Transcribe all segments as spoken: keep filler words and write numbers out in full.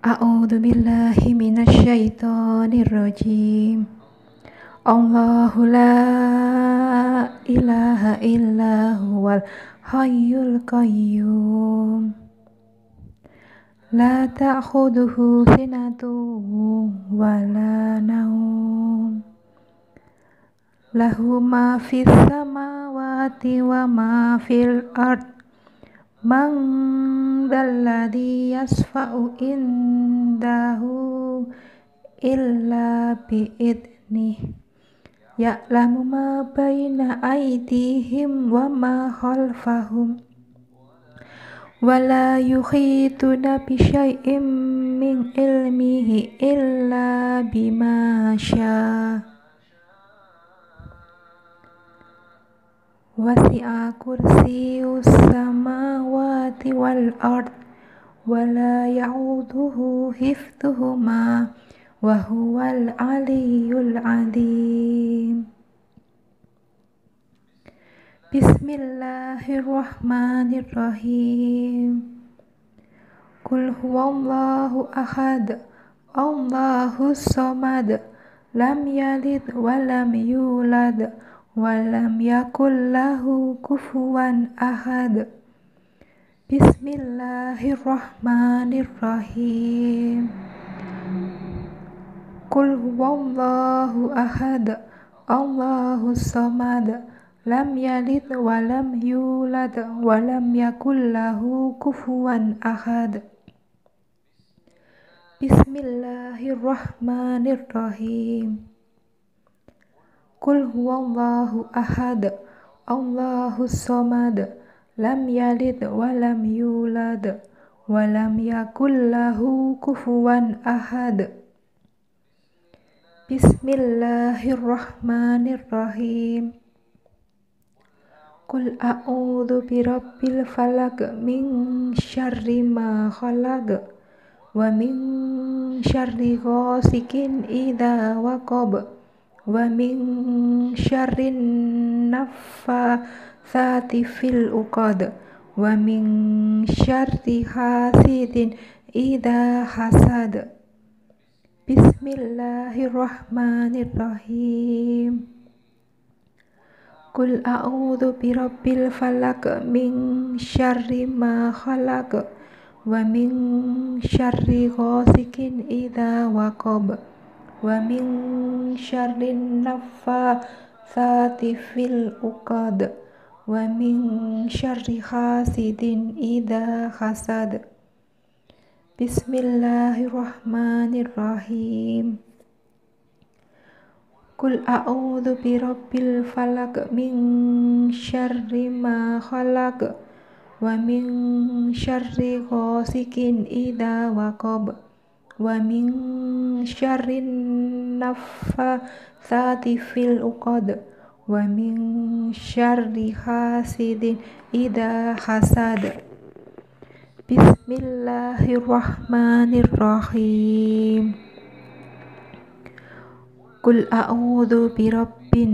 A'udzu billahi minasyaitonir rajim. Allahu la ilaha illa huwal hayyul qayyum. La ta'khudhuhu sinatun wa la naum. Lahu ma fis samawati wa ma fil ard. Man dzalladzi yasfa'u indahu illa bi'idnih. Ya'lamu ma baina aydihim wa ma khalfahum. Wa la yuhituna bi syai'in min ilmihi illa bima syaa. Wasi'a kursiyyus samawati wal ard wa la ya'uduhu hifdhuhuma wa huwal aliyyul azim. Bismillahirrahmanirrahim. Qul huwallahu ahad, Allahus samad, lam yalid wa lam yulad wa lam yakul lahu kufuwan ahad. Bismillahirrahmanirrahim. Qul huwallahu ahad, Allahus samad, lam yalid wa lam yulad wa lam yakul lahu kufuwan ahad. Bismillahirrahmanirrahim. Qul huwallahu ahad, Allahus samad, lam yalid wa lam yulad wa lam yakul lahu kufuwan ahad. Bismillahirrahmanirrahim. Qul a'udzu birabbil falaq min syarri ma khalaq wa min syarri ghasikin idza waqab wa min syarrin naffatsati fil uqad wa min syarri hasidin idza hasad. Bismillahirrahmanirrahim. Qul a'udzu birabbil falaq min syarri ma khalaq wa min syarri ghasikin idza waqab wa min syarrin naffatsati fil uqad wa min syarri hasidin idza hasad. Bismillahirrahmanirrahim. Qul a'udzu birabbil falaq min syarri ma khalaq wa min syarri ghasikin idza waqab wa min syarrin naffatsati fil uqad wa min syarri hasidin idza hasad. Bismillahirrahmanirrahim. Qul a'udzu birabbin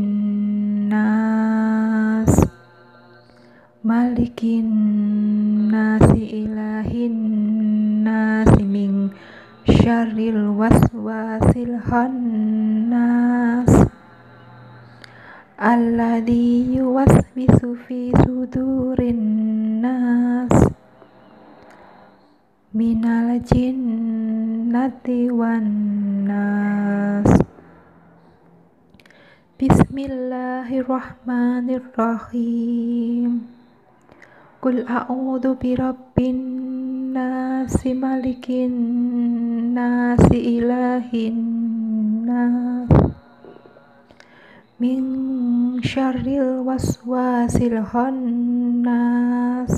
nas, malikin nasi, ilahin nasi, min syarril waswasil khannas, alladzi yuwaswisu fi sudurin nas, minal jinnati wan nas. Bismillahirrahmanirrahim. Qul a'udzu birabbin nasi, malikin nasi, ilahin nas, min syarril waswasil khannas,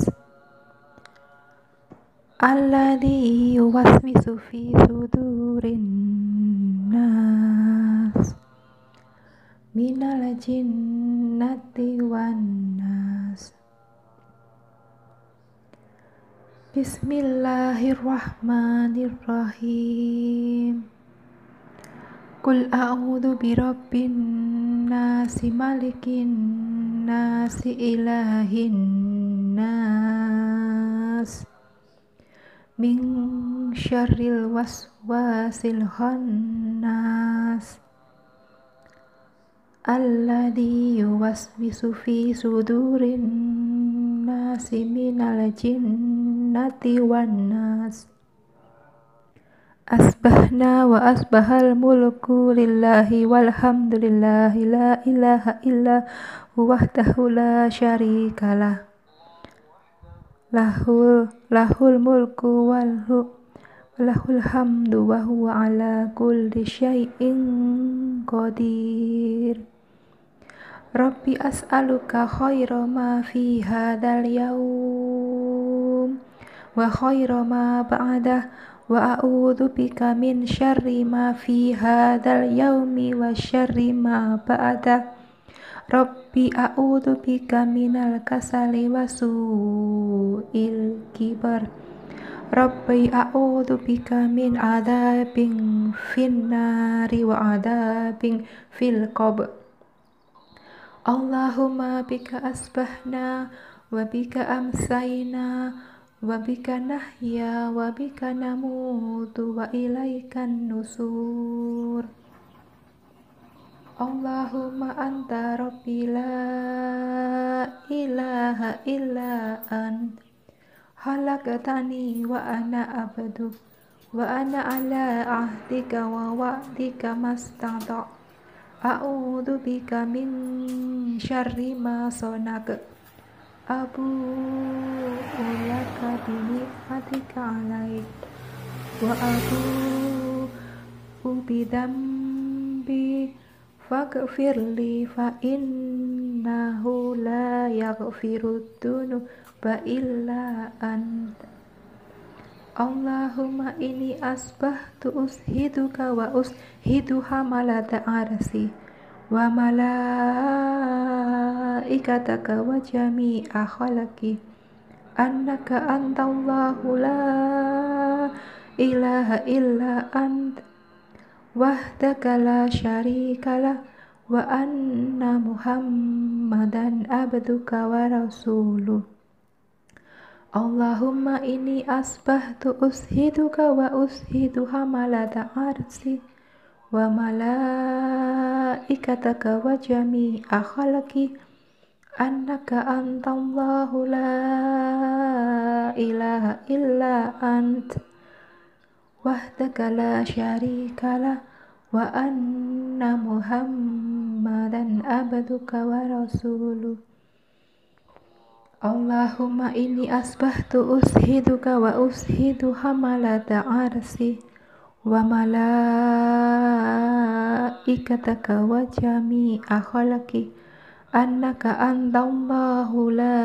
alladzi yuwaswisu fi sudurin nas, minal jinnati wan nas. Bismillahirrahmanirrahim. Qul a'udzu birabbin nasi, malikin nasi, ilahin nas, min syarril waswasil khannas alladzi yuwaswisu fi sudurin nasi minal jinnati wan nas. Asbahna wa asbahal mulku lillahi walhamdulillahi la ilaha illa wahdahu la syarikalah lahul lahul mulku walhu lahul hamdu wa huwa ala kulli syai'in qadir. Rabbi as'aluka khaira ma fi hadzal yaum wa khaira ma ba'dah wa a'udzu bika min syarri ma fi hadzal yaumi wa syarri ma ba'dah. Rabbi a'udzu bika minal kasali wa su'il kibar. Rabbi a'udzu bika min adzabin finnari wa adzabin fil qabr. Allahumma bika asbahna wa bika amsayna wa bika nahya wa bika namutu wa ilaikan nusur. Allahumma anta rabbi la ilaha illa ant khalaqtani wa ana abdu wa ana ala ahdika wa wa'dika mastata. A'udzu bika min syarri ma sanaq. Abu ulaka bini atika alaik wa abu ubidambi faghfirli fa innahu la yaghfirud dzunuba illa anta. Allahumma inni asbahtu ushiduka wa ushidu hamalata arsi wa malaikataka wa jami'a khalaqi annaka antallahu la ilaha illa ant wahdaka la syarikalah wa anna muhammadan abduka wa rasuluh. Allahumma inni asbahtu ushiduka wa ushidu hamalata arsi wa malaikataka wa jami'a khalaqi annaka antallahu la ilaha illa ant wahdaka la syarikalah wa anna muhammadan abduka wa rasuluh. Allahumma inni asbahtu ushiduka wa ushidu hamalata arsi wa malaikataka wa jami'a khalaqi annaka antallahu la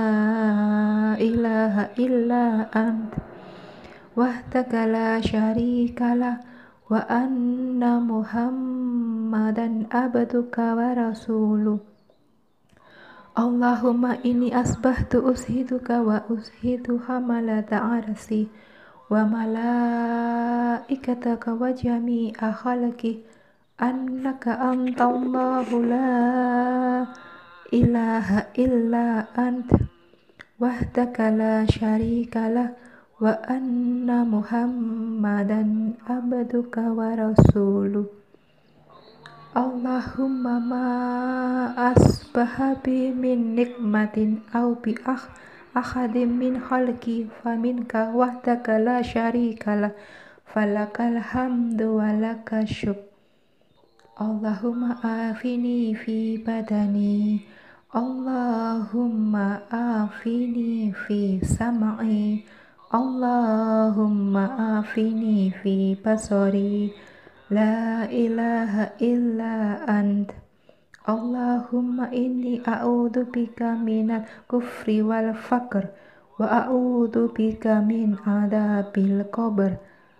ilaha illa ant wahdaka la syarikalah wa anna muhammadan abduka wa rasuluh. Allahumma inni asbahtu ushiduka wa ushidu hamalata arsi wa malaikataka wa jami'a khalaqi annaka antallahu la ilaha illa ant wahdaka la syarikalah wa anna muhammadan abduka wa rasuluh. Allahumma ma asbaha bi min nikmatin aw bi akh ahadim min khalqi faminka wahdaka la syarikalah falakal hamdu walaka syuk. Allahumma afini fi badani Allahumma afini fi sam'i Allahumma afini fi basari la ilaha illa ant. Allahumma inni a'udzu bika minal kufri wal faqr wa a'udzu bika min adzabil qabr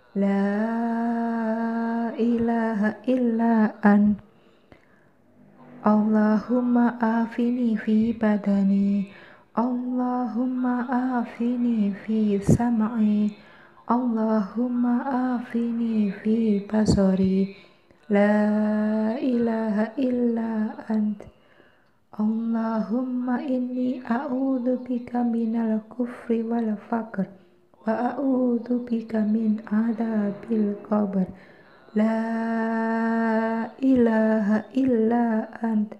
la ilaha illa ant. Allahumma afini fi badani Allahumma afini fi sam'i Allahumma afini fi basari la ilaha illa ant. Allahumma inni a'udzu bika minal kufri wal faqr wa a'udzu bika min adzabil qabr. La ilaha illa anta.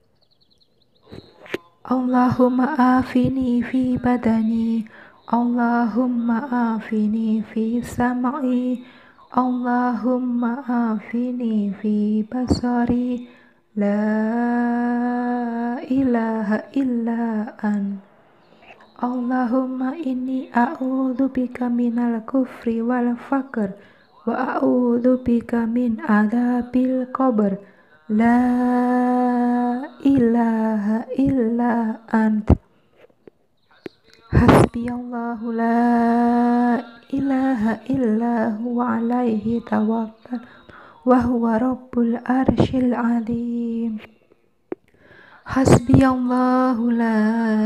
Allahumma afini fi badani, Allahumma afini fi sam'i, Allahumma afini fi basari. La ilaha illa anta. Allahumma inni a'udzu bika minal kufri wal faqr wa a'udzu bika min adzabil qabr. La ilaha illa ant. Hasbiyallahu la ilaha illa huwa alaihi tawakkal wa huwa rabbul arsyil azim. Hasbiyallahu la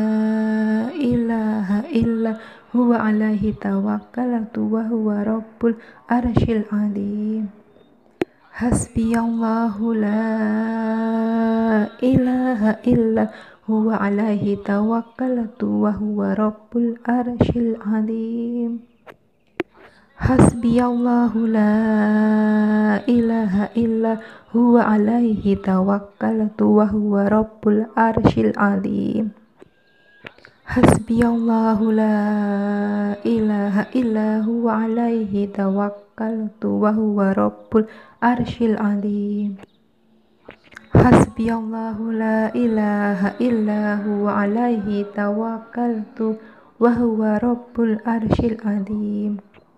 ilaha illa huwa alaihi tawakkaltu wa huwa rabbul arsyil azim. Hasbiyallahu la ilaha illa huwa alaihi tawakkaltu wa huwa rabbul arsyil azim. Hasbiyallahu la ilaha illa huwa alaihi tawakkaltu wa huwa rabbul arsyil azim. Hasbiyallahu la ilaha illa huwa alaihi tawakkaltu wa huwa rabbul arsyil azim. Hasbiyallahu la ilaha illa huwa alaihi tawakkaltu wa huwa rabbul arsyil azim.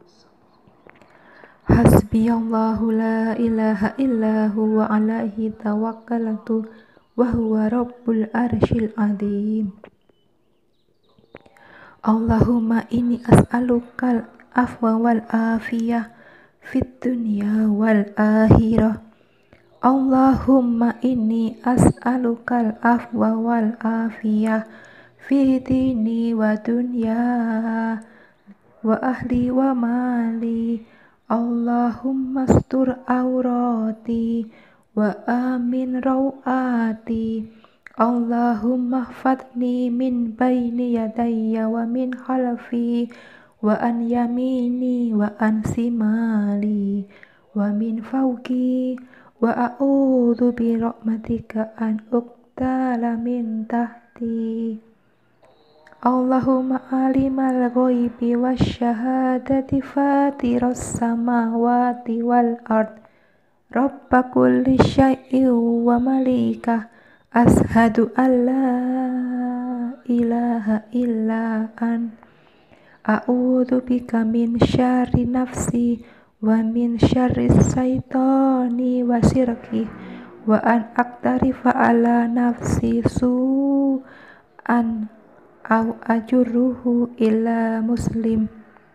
Hasbiyallahu la ilaha illa huwa alaihi tawakkaltu wa huwa rabbul arsyil azim. Allahumma inni as'alukal afwa wal afiyah fid dunya wal akhirah. Allahumma inni as'alukal afwa wal afiyah fi dini wa dunya wa ahli wa mali. Allahumma astur aurati wa amin rawati. Allahumma hfadni min baini yadayya wa min khalfi wa an yamini wa an simali wa min fawqi wa a'udzu bi rahmatika an uqtala min tahti. Allahumma alimal ghaibi wasyahadati fatiras samawati wal ard rabba kulli syai'in wa malikah. Ashhadu an la ilaha illa an. A'udzu bika min syarri nafsi wa min syarri syaitani wa sirki wa an aqtarifa ala nafsi su'an aw ajurruhu ila muslim.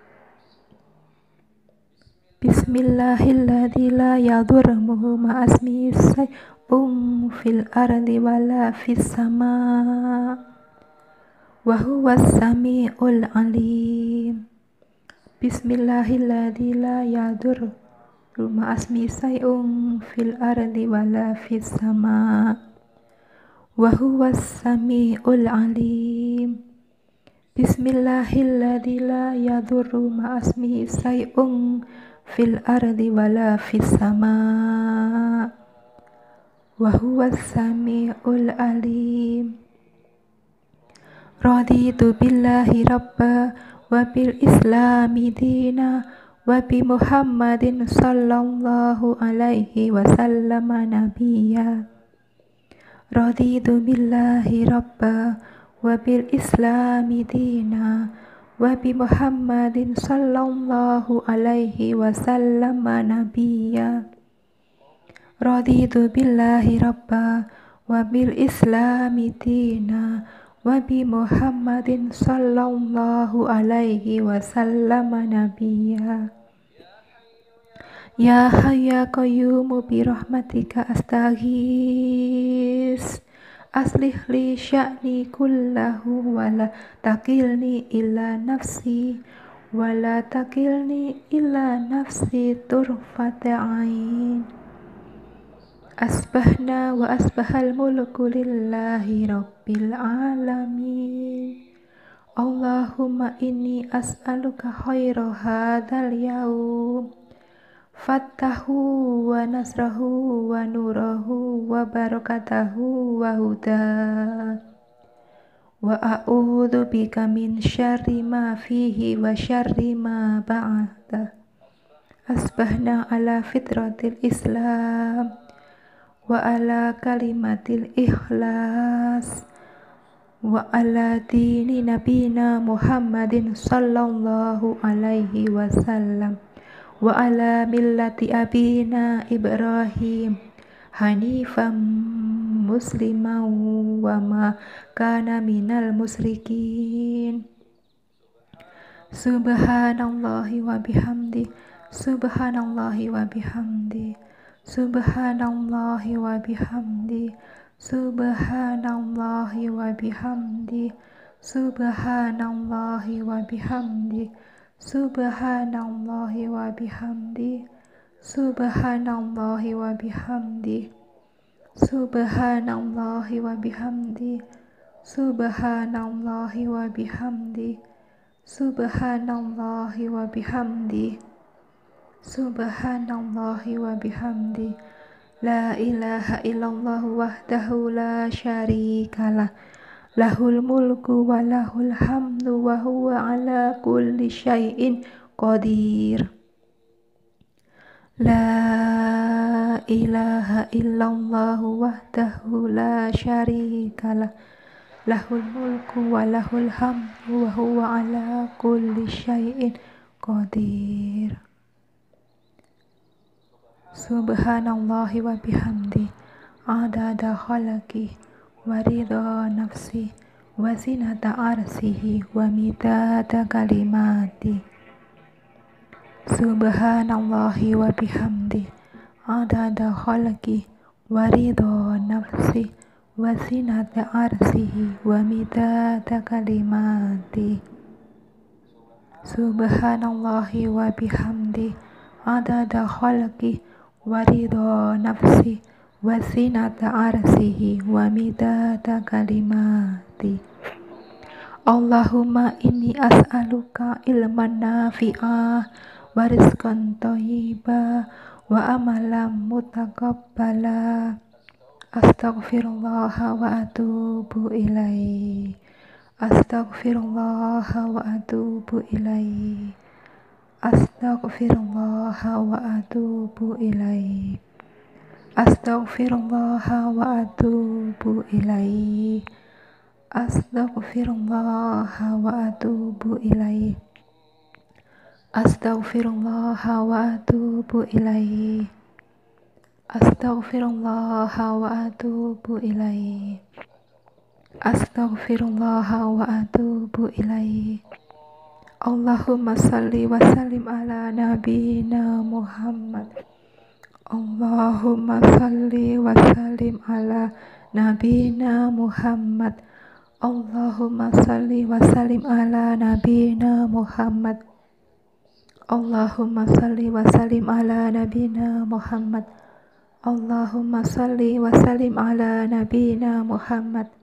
Bismillahilladzi la yadurru ma'asmihi syai'un fil ardi wala fis sama wa huwas samiul alim. Bismillahilladzi la yadurru ma'asmihi syai'un fil ardi wala fis sama wa huwas samiul alim. Bismillahilladzi la yadurru ma'asmihi syai'un fil ardi wala fis sama wa huwas samiul alim. Raditu billahi rabba wa bil islami dina wa bi Muhammadin sallallahu alaihi wasallam nabiyya. Raditu billahi rabba wa bil islami dina wa bi Muhammadin sallallahu alaihi wasallam nabiyya. Raditu billahi rabba wa bil islami dina wa bi Muhammadin sallallahu alaihi wasallam nabiyya. Ya hayyu ya qayyumu bi rahmatika astaghis. Aslih li sya'ni kullahu wa la takilni illa nafsi wa la takilni illa nafsi turfata ain. Asbahna wa asbahal mulku lillahi rabbil alamin. Allahumma inni as'aluka khaira hadzal yaum fattahu wa nasrahu wa nurahu wa barakatahu wa huda wa a'udzu bika min syarri ma fihi wa syarri ma ba'da. Asbahna ala fitratil Islam wa ala kalimatil ikhlas wa ala dini nabina Muhammadin sallallahu alaihi wasallam wa ala millati abina Ibrahim hanifan musliman wa ma kana minal musyrikin. Subhanallahi wa bihamdi subhanallahi wa bihamdi subhanallahi wa bihamdi subhanallahi wa bihamdi subhanallahi wa bihamdi subhanallahi wa bihamdi subhanallahi wa bihamdi subhanallahi wa bihamdi subhanallahi wa bihamdi subhanallahi wa bihamdi subhanallahi wa bihamdi. La ilaha illallah wahdahu la syarikalah lahul mulku wa lahul hamdu wa huwa ala kulli syai'in qadir. La ilaha illallah wahdahu la syarikalah lahul mulku wa lahul hamdu wa huwa ala kulli syai'in qadir. Subhanallahi wa bihamdi adada khalaqi wa ridha nafsi wa zinata arsihi wa midada kalimati. Subhanallahi wa bihamdi adada khalaqi wa ridha nafsi wa zinata arsihi wa midada kalimati. Subhanallahi wa bihamdi adada khalaqi wa ridha nafsi wa zinata arsihi wa midada kalimati. Allahumma inni as'aluka ilman nafi'a wa rizqan thayyiba wa amalan mutaqabbala. Astaghfirullah wa atubu ilaihi astaghfirullah wa atubu ilaihi Astaghfirullah wa atubu ilaihi Astaghfirullah wa atubu ilaihi Astaghfirullah wa atubu ilaihi Astaghfirullah wa atubu ilaihi Astaghfirullah wa atubu ilaihi Astaghfirullah wa atubu ilaihi. Allahumma salli wa sallim ala nabiyyina Muhammad. Allahumma salli wa sallim ala nabiyyina Muhammad. Allahumma salli wa sallim ala nabiyyina Muhammad. Allahumma salli wa sallim ala nabiyyina Muhammad. Allahumma salli wa sallim ala nabiyyina Muhammad.